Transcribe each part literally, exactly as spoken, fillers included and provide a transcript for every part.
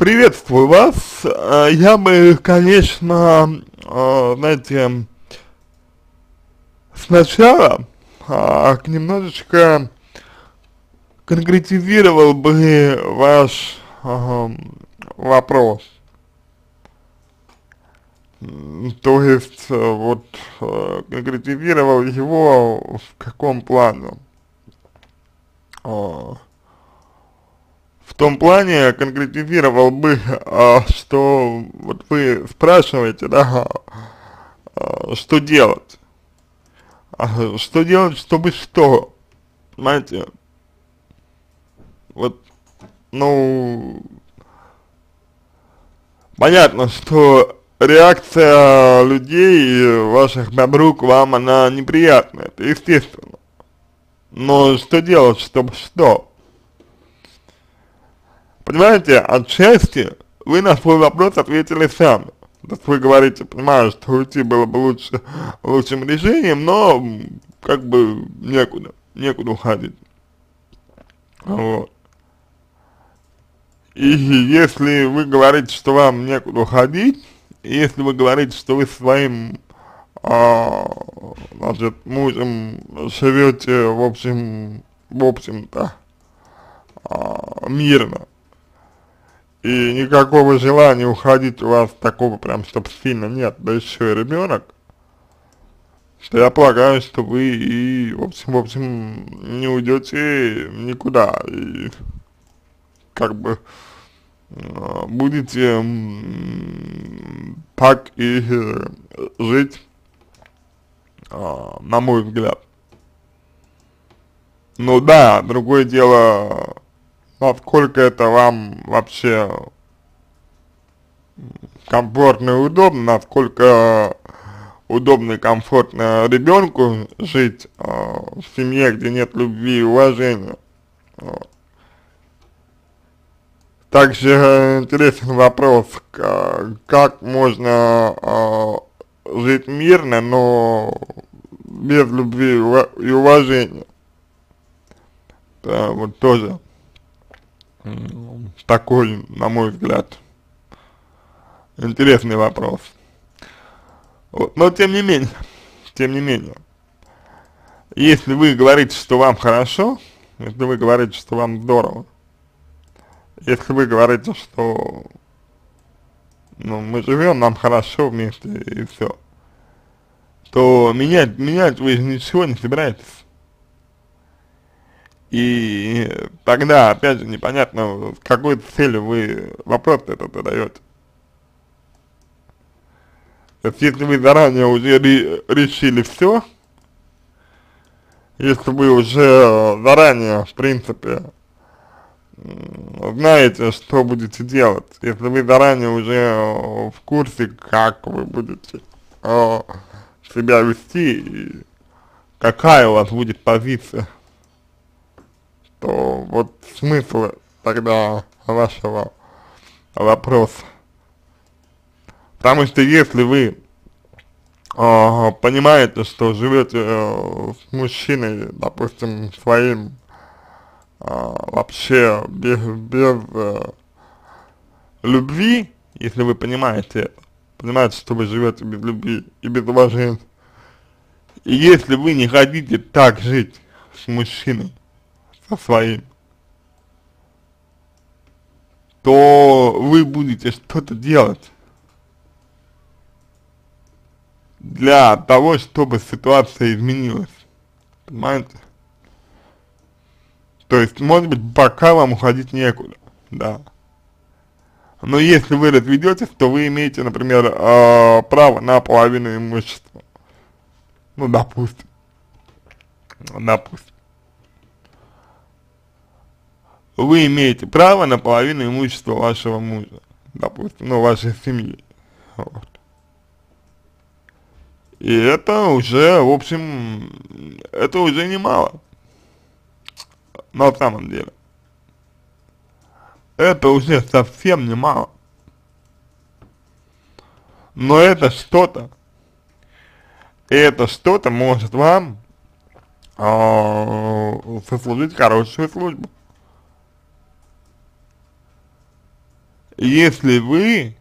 Приветствую вас. Э, Я бы, конечно, э, знаете, сначала а, немножечко конкретизировал бы ваш ам, вопрос. М, То есть, э, вот, э, конкретизировал его в каком плане? А, В том плане конкретизировал бы, а, что вот вы спрашиваете, да, а, что делать? А что делать, чтобы что? Понимаете? Вот, ну, понятно, что реакция людей, ваших подруг, вам она неприятная, это естественно. Но что делать, чтобы что? Понимаете, отчасти вы на свой вопрос ответили сами. То есть вы говорите, понимаю, что уйти было бы лучше, лучшим решением, но м, как бы некуда, некуда уходить. Вот. И если вы говорите, что вам некуда уходить, и если вы говорите, что вы своим, а, значит, мужем живете, в общем, в общем-то, а, мирно, и никакого желания уходить у вас такого прям, чтобы сильно нет, да еще и ребенок, то я полагаю, что вы и, в общем, в общем, не уйдете никуда, и как бы а, будете м, так и э, жить, а, на мой взгляд. Ну да, другое дело, насколько это вам вообще комфортно и удобно, насколько удобно и комфортно ребенку жить а, в семье, где нет любви и уважения. Вот. Также э, интересен вопрос, ка- как можно а, жить мирно, но без любви и ува- и уважения. Да, вот тоже м, такой, на мой взгляд, интересный вопрос. Вот. Но тем не менее, тем не менее, если вы говорите, что вам хорошо, если вы говорите, что вам здорово, если вы говорите, что ну, мы живем, нам хорошо вместе и все, то менять, менять вы же ничего не собираетесь. И тогда, опять же, непонятно, с какой целью вы вопрос этот задаете. То есть, если вы заранее уже ре решили все, если вы уже заранее, в принципе, м, знаете, что будете делать, если вы заранее уже э, в курсе, как вы будете э, себя вести и какая у вас будет позиция, то вот смысл тогда вашего вопроса. Потому что если вы э, понимаете, что живете э, с мужчиной, допустим, своим, э, вообще без, без э, любви, если вы понимаете это, понимаете, что вы живете без любви и без уважения, и если вы не хотите так жить с мужчиной, со своим, то вы будете что-то делать для того, чтобы ситуация изменилась, понимаете? То есть, может быть, пока вам уходить некуда, да. Но если вы разведетесь, то вы имеете, например, э, право на половину имущества. Ну, допустим, допустим. Вы имеете право на половину имущества вашего мужа, допустим, ну, вашей семьи. Вот. И это уже, в общем, это уже немало, на самом деле. Это уже совсем немало. Но это что-то, и это что-то может вам а, сослужить хорошую службу. если вы,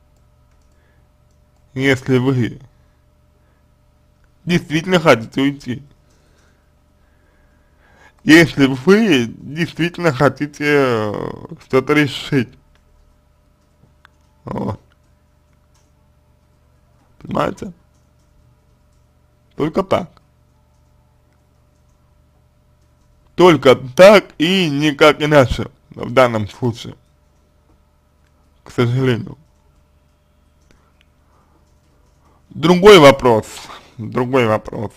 если вы действительно хотите уйти, если вы действительно хотите э, что-то решить, вот, понимаете, только так. Только так и никак иначе в данном случае, к сожалению. Другой вопрос, другой вопрос,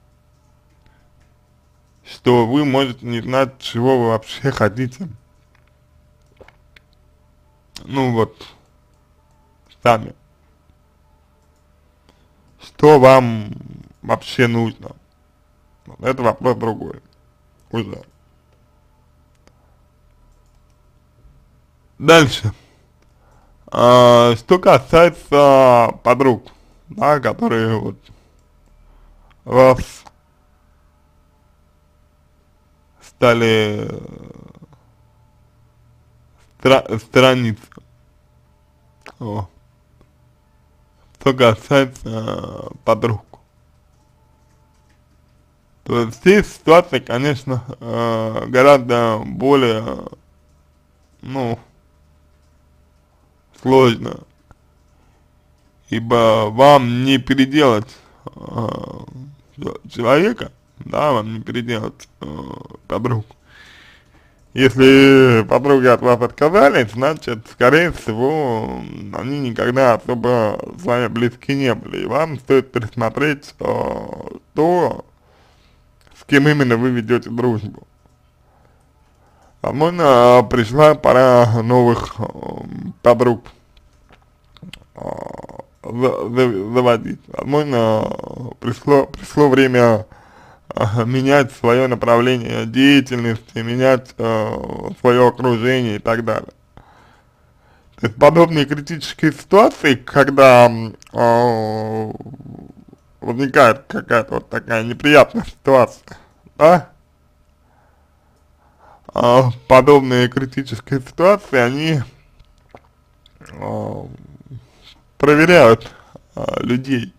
что вы можете не знать, чего вы вообще хотите. Ну вот, сами. Что вам вообще нужно? Вот это вопрос другой. Уже. Дальше. А, что касается подруг, да, которые вот вас стали стра сторониться. О. Что касается подруг. То есть здесь ситуация, конечно, э, гораздо более, ну, сложно, ибо вам не переделать э, человека, да, вам не переделать э, подруг. Если подруги от вас отказались, значит, скорее всего, они никогда особо с вами близки не были, и вам стоит пересмотреть э, то, с кем именно вы ведете дружбу. Возможно, пришла пора новых э, подруг э, за, за, заводить. Возможно, пришло, пришло время э, менять свое направление деятельности, менять э, свое окружение и так далее. То есть подобные критические ситуации, когда э, возникает какая-то вот такая неприятная ситуация, да, а, подобные критические ситуации, они а, проверяют а, людей.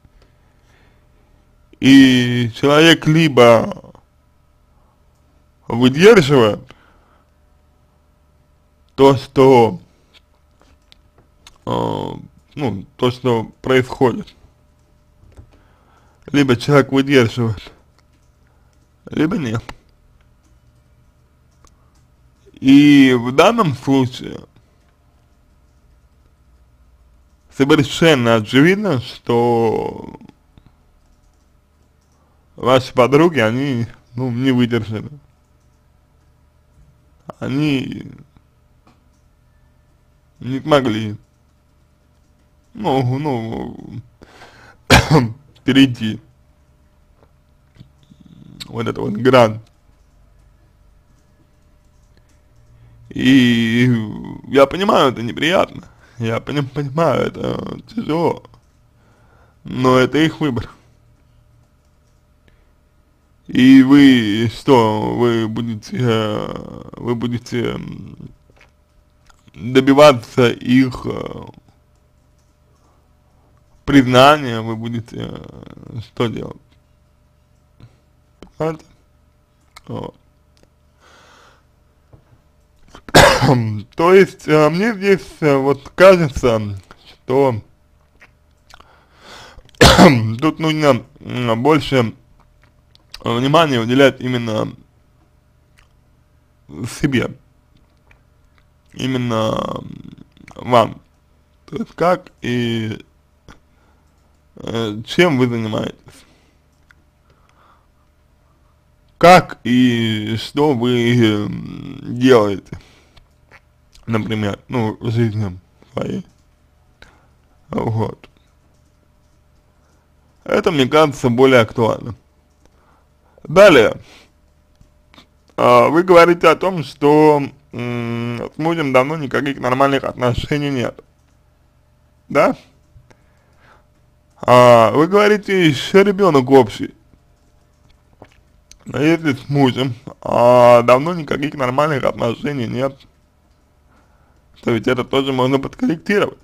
И человек либо выдерживает то, что, а, ну, то, что происходит, либо человек выдерживает, либо нет. И в данном случае совершенно очевидно, что ваши подруги, они, ну, не выдержали. Они не смогли, ну, ну, перейти вот это вот грань. И я понимаю, это неприятно, я пони понимаю, это тяжело, но это их выбор. И вы что, вы будете, вы будете добиваться их признания, вы будете что делать? Понимаете? Вот. То есть, э, мне здесь э, вот кажется, что тут нужно э, больше внимания уделять именно себе, именно вам. То есть, как и э, чем вы занимаетесь, как и что вы э, делаете. Например, ну, в жизни своей, вот. Это, мне кажется, более актуально. Далее, а, вы говорите о том, что м, с мужем давно никаких нормальных отношений нет, да? А, вы говорите, еще ребенок общий. Но если с мужем а, давно никаких нормальных отношений нет, то ведь это тоже можно подкорректировать.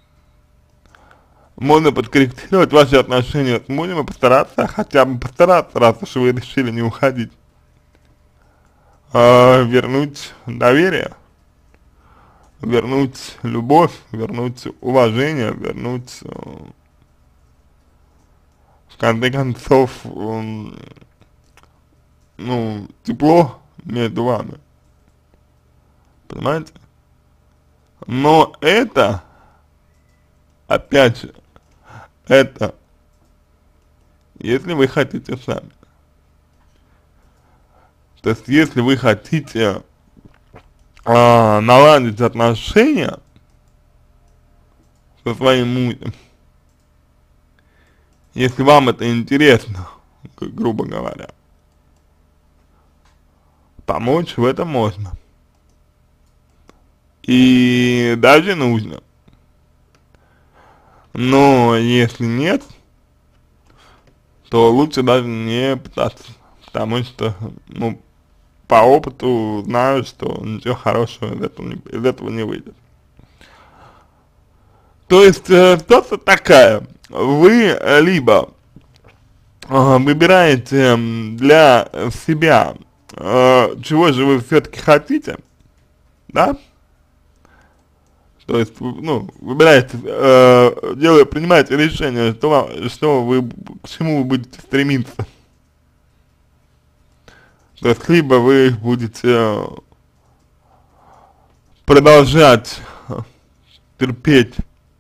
Можно подкорректировать ваши отношения с мужем и постараться, хотя бы постараться, раз уж вы решили не уходить, э, вернуть доверие, вернуть любовь, вернуть уважение, вернуть, э, в конце концов, э, ну, тепло между вами, понимаете? Но это, опять же, это, если вы хотите сами. То есть, если вы хотите а, наладить отношения со своим мужем, если вам это интересно, грубо говоря, помочь в этом можно. И даже нужно. Но если нет, то лучше даже не пытаться, потому что, ну, по опыту знаю, что ничего хорошего из этого не, из этого не выйдет. То есть э, ситуация такая, вы либо э, выбираете для себя, э, чего же вы все-таки хотите, да? То есть, ну, выбираете, э, делая, принимаете решение, что, вам, что вы, к чему вы будете стремиться. То есть, либо вы будете продолжать терпеть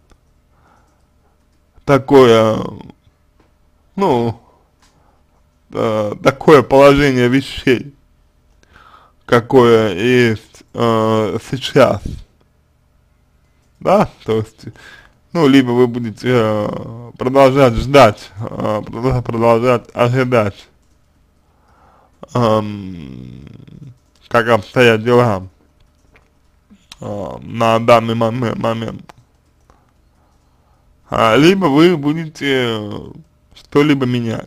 такое, ну, э, такое положение вещей, какое есть э, сейчас. Да, то есть, ну, либо вы будете э, продолжать ждать, э, продолжать ожидать, э, как обстоят дела э, на данный момент, момент. А, либо вы будете что-либо менять.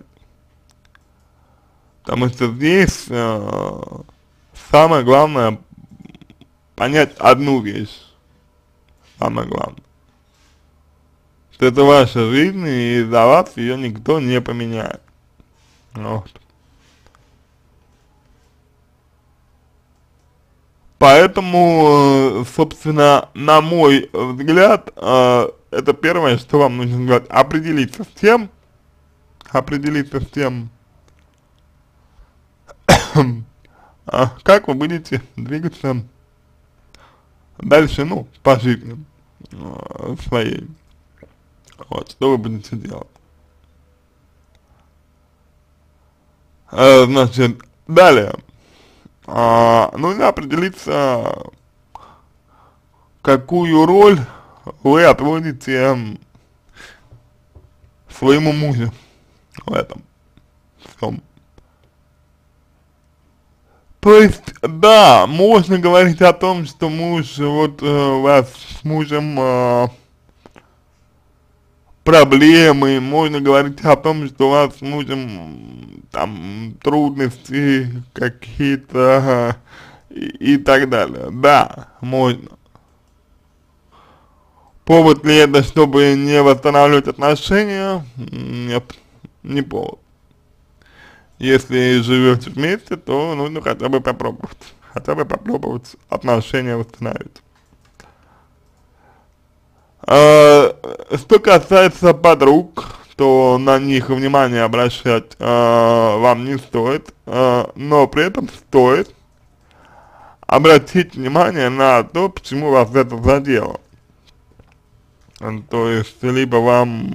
Потому что здесь э, самое главное понять одну вещь. Самое главное. Что это ваша жизнь, и за вас ее никто не поменяет. Вот. Поэтому, собственно, на мой взгляд, это первое, что вам нужно сделать, определиться с тем, определиться с тем, как вы будете двигаться дальше, ну, по жизни э, своей. Вот, что вы будете делать. Э, значит, далее. Э, нужно определиться, какую роль вы отводите своему мужу в этом всем. То есть, да, можно говорить о том, что муж, вот э, у вас с мужем э, проблемы, можно говорить о том, что у вас с мужем там трудности какие-то э, и, и так далее. Да, можно. Повод ли это, чтобы не восстанавливать отношения? Нет, не повод. Если живете вместе, то нужно хотя бы попробовать, хотя бы попробовать отношения восстановить. А, что касается подруг, то на них внимание обращать а, вам не стоит, а, но при этом стоит обратить внимание на то, почему вас это задело. То есть, либо вам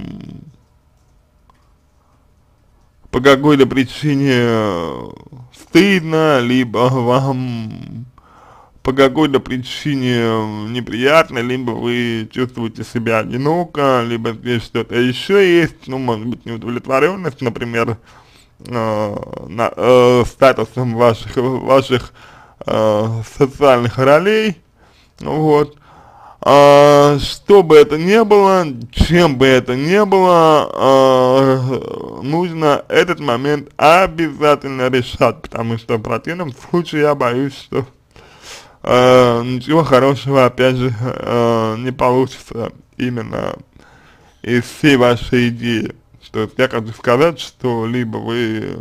по какой-то причине стыдно, либо вам по какой-то причине неприятно, либо вы чувствуете себя одиноко, либо здесь что-то еще есть, ну, может быть, неудовлетворенность, например, э, на, э, статусом ваших, ваших э, социальных ролей, вот. А, что бы это ни было, чем бы это ни было, а, нужно этот момент обязательно решать, потому что в противном случае я боюсь, что э, ничего хорошего, опять же, э, не получится именно из всей вашей идеи. То есть я хочу сказать, что либо вы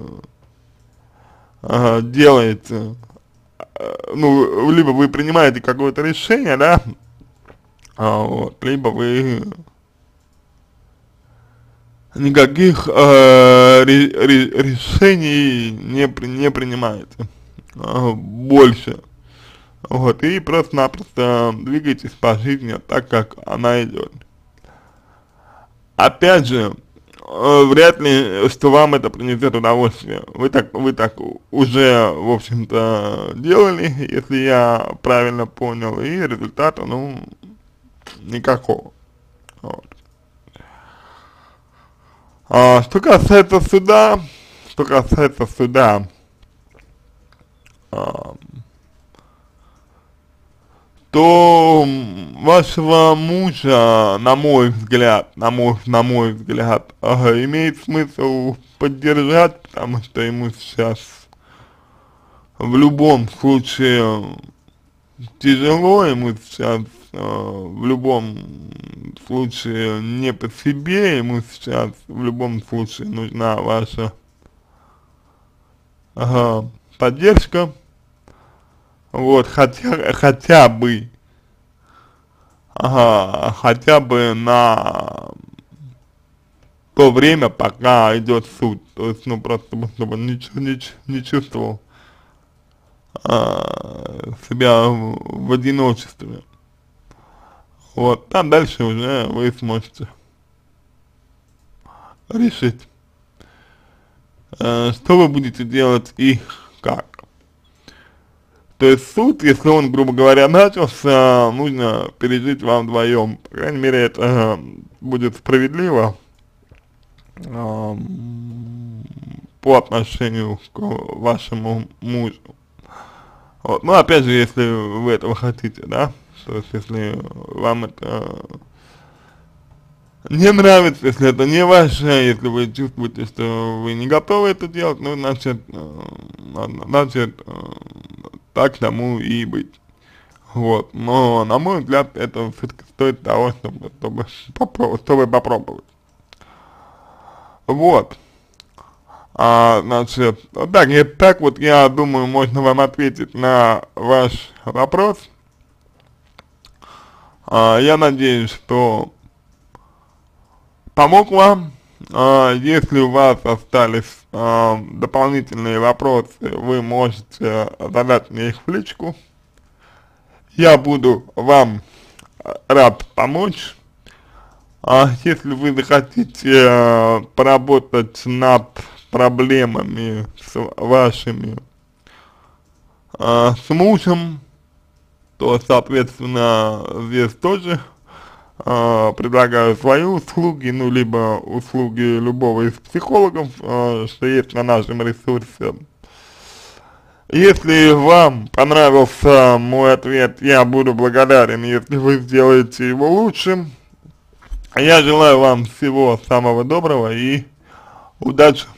э, делаете, э, ну, либо вы принимаете какое-то решение, да, а, вот, либо вы никаких э, ре, ре, решений не, при, не принимаете э, больше. Вот, и просто-напросто двигайтесь по жизни так, как она идет. Опять же, э, вряд ли, что вам это принесет удовольствие. Вы так, вы так уже, в общем-то, делали, если я правильно понял, и результата, ну, никакого. Вот. А, что касается суда, что касается суда, а, то вашего мужа, на мой взгляд, на мой, на мой взгляд, ага, имеет смысл поддержать, потому что ему сейчас в любом случае тяжело, ему сейчас э, в любом случае не по себе, ему сейчас в любом случае нужна ваша ага, поддержка. Вот, хотя, хотя бы, ага, хотя бы на то время, пока идет суд, то есть, ну, просто, чтобы ничего не, не чувствовал а, себя в, в одиночестве. Вот, а дальше уже вы сможете решить, э, что вы будете делать и как. То есть суд, если он, грубо говоря, начался, нужно пережить вам вдвоем. По крайней мере, это э, будет справедливо э, по отношению к вашему мужу. Вот. Ну, опять же, если вы этого хотите, да, то есть если вам это не нравится, если это не ваше, если вы чувствуете, что вы не готовы это делать, ну, значит, э, значит, э, так тому и быть. Вот, но, на мой взгляд, это все-таки стоит того, чтобы, чтобы, попро чтобы попробовать. Вот. А, значит, вот так, и так вот, я думаю, можно вам ответить на ваш вопрос. А, я надеюсь, что помог вам. А, если у вас остались а, дополнительные вопросы, вы можете задать мне их в личку. Я буду вам рад помочь. А если вы захотите а, поработать над проблемами с вашими а, с мужем, то, соответственно, здесь тоже Uh, предлагаю свои услуги, ну, либо услуги любого из психологов, uh, что есть на нашем ресурсе. Если вам понравился мой ответ, я буду благодарен, если вы сделаете его лучше. Я желаю вам всего самого доброго и удачи!